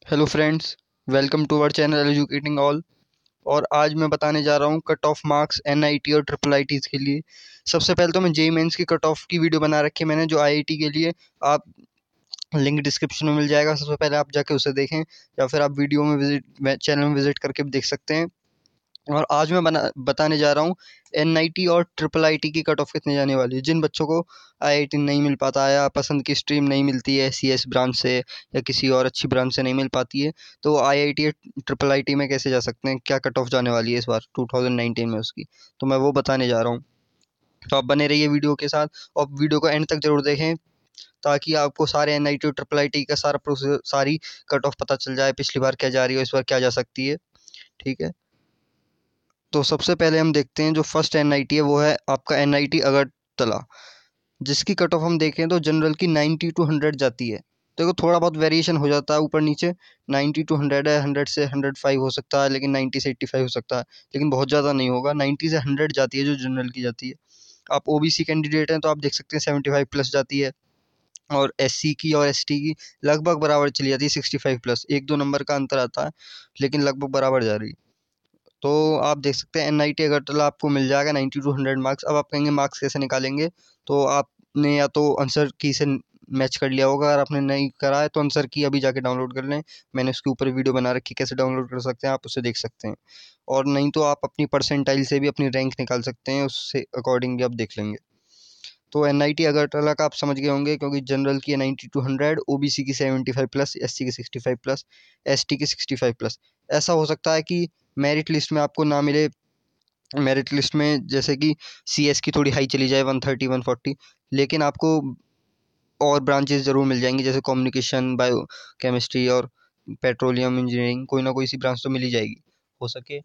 Hello friends, welcome to our channel educating all. और आज मैं बताने जा रहा हूँ कट ऑफ मार्क्स एनआईटी और ट्रिपल आईटीज़ के लिए। सबसे पहले तो मैं जेईई मेंस की कट ऑफ की वीडियो बना रखी है मैंने, जो आईआईटी के लिए। आप लिंक डिस्क्रिप्शन में मिल जाएगा, सबसे पहले आप जाके उसे देखें, या फिर आप वीडियो में चैनल में विजिट करके भी देख सकते हैं। और आज मैं बताने जा रहा हूँ एनआईटी और ट्रिपल आईटी की कट ऑफ कितने जाने वाली है। जिन बच्चों को आईआईटी नहीं मिल पाता है या पसंद की स्ट्रीम नहीं मिलती है सीएस ब्रांच से या किसी और अच्छी ब्रांच से नहीं मिल पाती है, तो वो आईआईटी या ट्रिपल आईटी में कैसे जा सकते हैं, क्या कट ऑफ जाने वाली है इस बार 2019 में उसकी, तो मैं वो बताने जा रहा हूँ। तो आप बने रहिए वीडियो के साथ और वीडियो को एंड तक जरूर देखें, ताकि आपको सारे एनआईटी और ट्रिपल आईटी का सारा प्रोसेस, सारी कट ऑफ पता चल जाए, पिछली बार क्या जा रही है इस बार क्या जा सकती है। ठीक है, तो सबसे पहले हम देखते हैं जो फर्स्ट एनआईटी है वो है आपका एनआईटी अगरतला, जिसकी कट ऑफ हम देखें तो जनरल की 90 टू 100 जाती है। देखो थोड़ा बहुत वेरिएशन हो जाता है ऊपर नीचे, 90 टू 100 है, 100 से 105 हो सकता है, लेकिन 90 से 85 हो सकता है, लेकिन बहुत ज़्यादा नहीं होगा। 90 से 100 जाती है जो जनरल की जाती है। आप ओबीसी कैंडिडेट हैं तो आप देख सकते हैं 75 प्लस जाती है, और एससी की और एसटी की लगभग बराबर चली जाती है 65 प्लस, एक दो नंबर का अंतर आता है, लेकिन लगभग बराबर जा रही है। तो आप देख सकते हैं एनआईटी अगरतला आपको मिल जाएगा 90 टू 100 मार्क्स। अब आप कहेंगे मार्क्स कैसे निकालेंगे, तो आपने या तो आंसर की से मैच कर लिया होगा, अगर आपने नहीं करा है तो आंसर की अभी जाके डाउनलोड कर लें। मैंने उसके ऊपर वीडियो बना रखी कैसे डाउनलोड कर सकते हैं, आप उसे देख सकते हैं। और नहीं तो आप अपनी परसेंटाइल से भी अपनी रैंक निकाल सकते हैं, उससे अकॉर्डिंग भी आप देख लेंगे। तो एनआईटी अगरतला का आप समझ गए होंगे, क्योंकि जनरल की है 90 टू 100, ओबीसी की 75 प्लस, एससी की 65 प्लस, एसटी की 65 प्लस। ऐसा हो सकता है कि मेरिट लिस्ट में आपको ना मिले, मेरिट लिस्ट में जैसे कि सीएस की थोड़ी हाई चली जाए 130 140, लेकिन आपको और ब्रांचेस ज़रूर मिल जाएंगी, जैसे कम्युनिकेशन, बायो केमिस्ट्री और पेट्रोलियम इंजीनियरिंग, कोई ना कोई सी ब्रांच तो मिल ही जाएगी हो सके।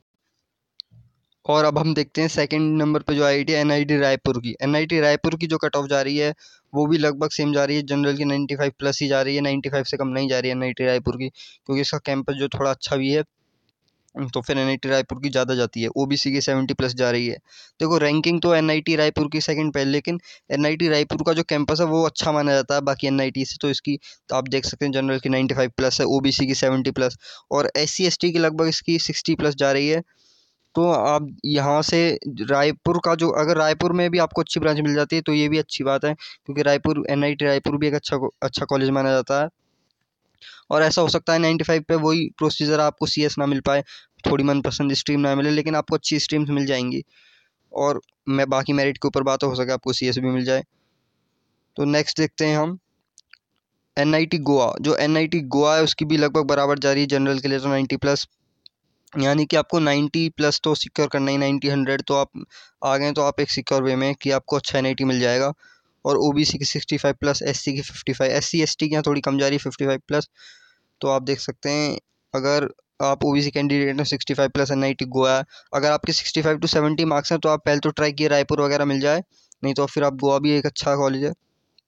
और अब हम देखते हैं सेकंड नंबर पे जो आईआईटी है एनआईटी रायपुर की। एनआईटी रायपुर की जो कट ऑफ जा रही है वो भी लगभग सेम जा रही है, जनरल की 95 प्लस ही जा रही है, 95 से कम नहीं जा रही है एनआईटी रायपुर की, क्योंकि इसका कैंपस जो थोड़ा अच्छा भी है, तो फिर एनआईटी रायपुर की ज़्यादा जाती है। ओबीसी की 70 प्लस जा रही है। देखो रैंकिंग तो एनआईटी रायपुर की सेकंड पे है, लेकिन एनआईटी रायपुर का जो कैंपस है वो अच्छा माना जाता है बाकी एनआईटी से, तो इसकी तो आप देख सकते हैं जनरल की 95 प्लस है, ओबीसी की 70 प्लस, और एससी एसटी की लगभग इसकी 60 प्लस जा रही है। तो आप यहाँ से रायपुर का जो, अगर रायपुर में भी आपको अच्छी ब्रांच मिल जाती है तो ये भी अच्छी बात है, क्योंकि रायपुर एनआईटी रायपुर भी एक अच्छा कॉलेज माना जाता है। और ऐसा हो सकता है 95 पे वही प्रोसीजर, आपको सीएस ना मिल पाए, थोड़ी मनपसंद स्ट्रीम ना मिले, लेकिन आपको अच्छी स्ट्रीम्स मिल जाएंगी, और मैं बाकी मेरिट के ऊपर बात हो सके आपको सीएस भी मिल जाए। तो नेक्स्ट देखते हैं हम एनआईटी गोवा। जो एनआईटी गोवा है उसकी भी लगभग बराबर जा रही है जनरल के लिए, तो 90 प्लस, यानी कि आपको 90 प्लस तो सिक्योर करना ही, 90 100 तो आप आ गए तो आप एक सिक्योर वे में कि आपको अच्छा एनआईटी मिल जाएगा। और ओबीसी की 65 प्लस, एससी की 55, एससी एसटी की यहाँ थोड़ी कम जा रही है 55 प्लस। तो आप देख सकते हैं, अगर आप ओबीसी कैंडिडेट हैं 65 प्लस एनआईटी गोवा है। अगर आपके 65 टू 70 मार्क्स हैं तो आप पहले तो ट्राई किए रायपुर वगैरह मिल जाए, नहीं तो फिर आप गोवा भी एक अच्छा कॉलेज है।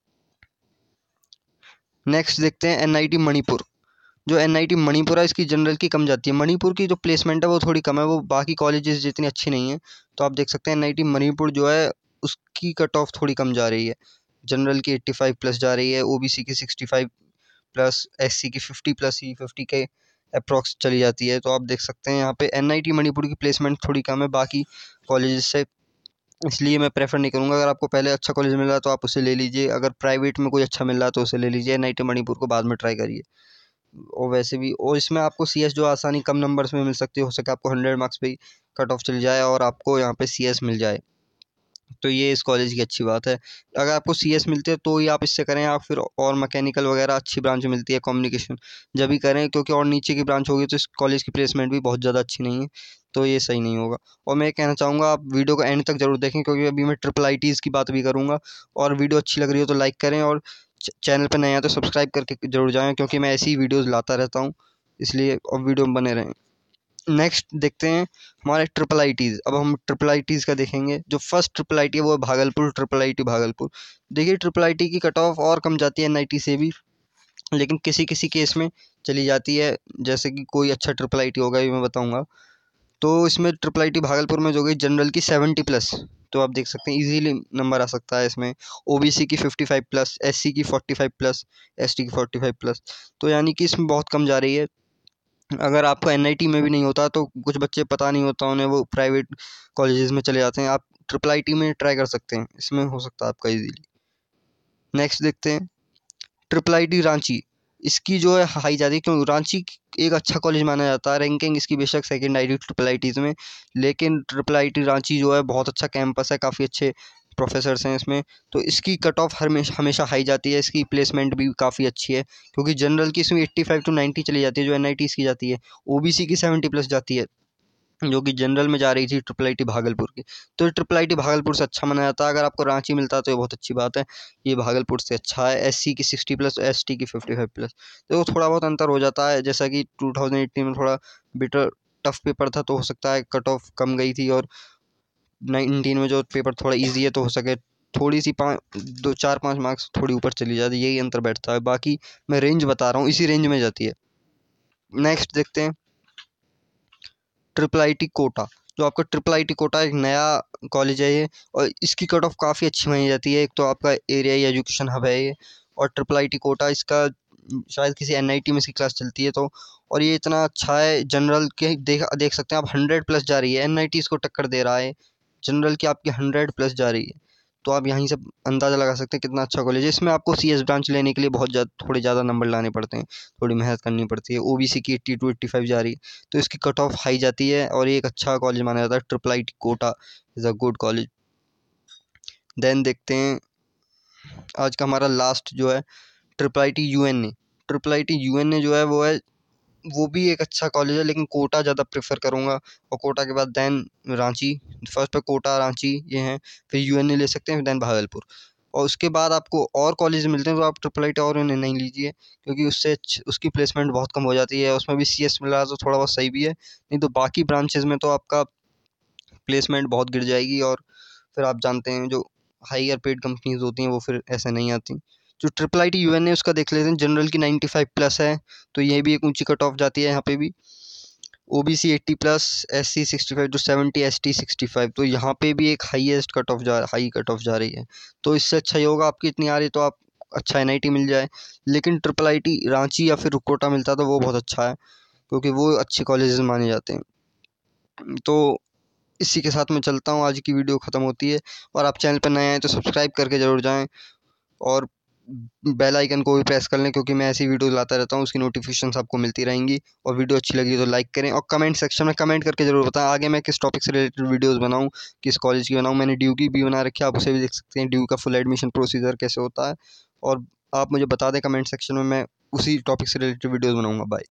नेक्स्ट देखते हैं एनआईटी मणिपुर। जो एनआईटी मणिपुर है इसकी जनरल की कम जाती है, मणिपुर की जो प्लेसमेंट है वो थोड़ी कम है, वो बाकी कॉलेजेस जितनी अच्छी नहीं है। तो आप देख सकते हैं एनआईटी मणिपुर जो है उसकी कट ऑफ थोड़ी कम जा रही है, जनरल की 85 प्लस जा रही है, ओबीसी की 65 प्लस, एससी की 50 प्लस ही 50 के अप्रॉक्स चली जाती है। तो आप देख सकते हैं यहाँ पे एनआईटी मणिपुर की प्लेसमेंट थोड़ी कम है बाकी कॉलेजेस से, इसलिए मैं प्रेफर नहीं करूँगा। अगर आपको पहले अच्छा कॉलेज मिल रहा है तो आप उसे ले लीजिए, अगर प्राइवेट में कोई अच्छा मिल रहा है तो उसे ले लीजिए, एनआईटी मणिपुर को बाद में ट्राई करिए। और वैसे भी, और इसमें आपको सीएस जो आसानी कम नंबर्स में मिल सकती है, हो सके आपको 100 मार्क्स पे ही कट ऑफ चल जाए और आपको यहाँ पे सीएस मिल जाए, तो ये इस कॉलेज की अच्छी बात है। अगर आपको सीएस मिलते हैं तो ही आप इससे करें, या फिर और मैकेनिकल वगैरह अच्छी ब्रांच मिलती है, कम्युनिकेशन, जब भी करें, क्योंकि और नीचे की ब्रांच होगी तो इस कॉलेज की प्लेसमेंट भी बहुत ज़्यादा अच्छी नहीं है, तो ये सही नहीं होगा। और मैं कहना चाहूँगा आप वीडियो को एंड तक जरूर देखें, क्योंकि अभी मैं ट्रिपल आईटीज़ की बात भी करूँगा। और वीडियो अच्छी लग रही हो तो लाइक करें, और चैनल पर नए हैं तो सब्सक्राइब करके जरूर जाएँ, क्योंकि मैं ऐसी ही वीडियोज़ लाता रहता हूँ, इसलिए और वीडियो में बने रहें। नेक्स्ट देखते हैं हमारे ट्रिपल आईटीज़। अब हम ट्रिपल आईटीज़ का देखेंगे। जो फर्स्ट ट्रिपल आईटी है वो है भागलपुर, ट्रिपल आईटी भागलपुर। देखिए ट्रिपल आईटी की कट ऑफ और कम जाती है एनआईटी से भी, लेकिन किसी किसी केस में चली जाती है, जैसे कि कोई अच्छा ट्रिपल आईटी होगा ये मैं बताऊंगा। तो इसमें NIIT भागलपुर में जो गई जनरल की 70+, तो आप देख सकते हैं इजीली नंबर आ सकता है इसमें। ओबीसी की 55+, एससी की 45+, एसटी की 45+, तो यानी कि इसमें बहुत कम जा रही है। अगर आपको एनआईटी में भी नहीं होता तो कुछ बच्चे पता नहीं होता उन्हें, वो प्राइवेट कॉलेजेस में चले जाते हैं, आप NIIT में ट्राई कर सकते हैं, इसमें हो सकता है आपका इजीली। नेक्स्ट देखते हैं NIIT रांची। इसकी जो है हाई जाती है, क्यों रांची एक अच्छा कॉलेज माना जाता है, रैंकिंग इसकी बेशक सेकंड आई NIITs में, लेकिन NIIT रांची जो है बहुत अच्छा कैंपस है, काफ़ी अच्छे प्रोफेसर्स हैं इसमें, तो इसकी कट ऑफ हमेशा हाई जाती है, इसकी प्लेसमेंट भी काफ़ी अच्छी है, क्योंकि जनरल की इसमें 85 to 90 चली जाती है जो NITs की जाती है, ओबीसी की 70+ जाती है जो कि जनरल में जा रही थी NIIT भागलपुर की। तो NIIT भागलपुर से अच्छा माना जाता है, अगर आपको रांची मिलता है तो ये बहुत अच्छी बात है, ये भागलपुर से अच्छा है। एससी की 60+, एसटी की 55+, तो थोड़ा बहुत अंतर हो जाता है, जैसा कि 2018 में थोड़ा बिटर टफ पेपर था, तो हो सकता है कट ऑफ कम गई थी, और 19 में जो पेपर थोड़ा ईजी है तो हो सके थोड़ी सी 4-5 मार्क्स थोड़ी ऊपर चली जाती है, यही अंतर बैठता है, बाकी मैं रेंज बता रहा हूँ, इसी रेंज में जाती है। नेक्स्ट देखते हैं NIIT कोटा। जो आपका NIIT कोटा एक नया कॉलेज है ये, और इसकी कट ऑफ काफ़ी अच्छी मानी जाती है, एक तो आपका एरियाई एजुकेशन हब है ये, और NIIT कोटा इसका शायद किसी एनआईटी में इसकी क्लास चलती है, तो और ये इतना अच्छा है, जनरल के देख सकते हैं आप 100+ जा रही है, एनआईटी इसको टक्कर दे रहा है, जनरल की आपकी 100+ जा रही है, तो आप यहीं से अंदाज़ा लगा सकते हैं कितना अच्छा कॉलेज है। इसमें आपको सीएस ब्रांच लेने के लिए थोड़े ज़्यादा नंबर लाने पड़ते हैं, थोड़ी मेहनत करनी पड़ती है। ओबीसी की 80 to 85 जा रही है, तो इसकी कट ऑफ हाई जाती है, और ये एक अच्छा कॉलेज माना जाता है। NIIT Kota is a good college. Then देखते हैं आज का हमारा लास्ट जो है NIIT यूएनए। NIIT यूएनए जो है वो भी एक अच्छा कॉलेज है, लेकिन कोटा ज़्यादा प्रेफर करूँगा, और कोटा के बाद दैन रांची, फर्स्ट पे कोटा रांची ये हैं, फिर यूएनए ले सकते हैं, दैन भागलपुर, और उसके बाद आपको और कॉलेज मिलते हैं तो आप NIIT और उन्हें नहीं लीजिए, क्योंकि उससे उसकी प्लेसमेंट बहुत कम हो जाती है, उसमें भी सीएस मिला तो थोड़ा बहुत सही भी है, नहीं तो बाकी ब्रांचेज में तो आपका प्लेसमेंट बहुत गिर जाएगी, और फिर आप जानते हैं जो हाईयर पेड कंपनीज होती हैं वो फिर ऐसे नहीं आती। जो NIIT यूएनए उसका देख लेते हैं, जनरल की 95+ है, तो ये भी एक ऊंची कट ऑफ जाती है यहाँ पे भी। ओबीसी 80+, एससी 65 to 70, एसटी 65, तो यहाँ पे भी एक हाई कट ऑफ जा रही है, तो इससे अच्छा ही होगा, आपकी इतनी आ रही तो आप अच्छा एनआईटी मिल जाए, लेकिन NIIT रांची या फिर कोटा मिलता तो वो बहुत अच्छा है, क्योंकि वो अच्छे कॉलेजेस माने जाते हैं। तो इसी के साथ मैं चलता हूँ, आज की वीडियो ख़त्म होती है, और आप चैनल पर नए आए तो सब्सक्राइब करके ज़रूर जाएं, और बेल आइकन को भी प्रेस कर लें, क्योंकि मैं ऐसी वीडियो लाता रहता हूँ, उसकी नोटिफिकेशंस आपको मिलती रहेंगी। और वीडियो अच्छी लगी तो लाइक करें, और कमेंट सेक्शन में कमेंट करके ज़रूर बताएं आगे मैं किस टॉपिक से रिलेटेड वीडियोज़ बनाऊँ, किस कॉलेज की बनाऊँ। मैंने ड्यू की भी बना रखी है, आप उसे भी देख सकते हैं, ड्यू का फुल एडमिशन प्रोसीजर कैसे होता है, और आप मुझे बता दें कमेंट सेक्शन में, मैं उसी टॉपिक से रिलेटेड वीडियोज़ बनाऊँगा। बाय।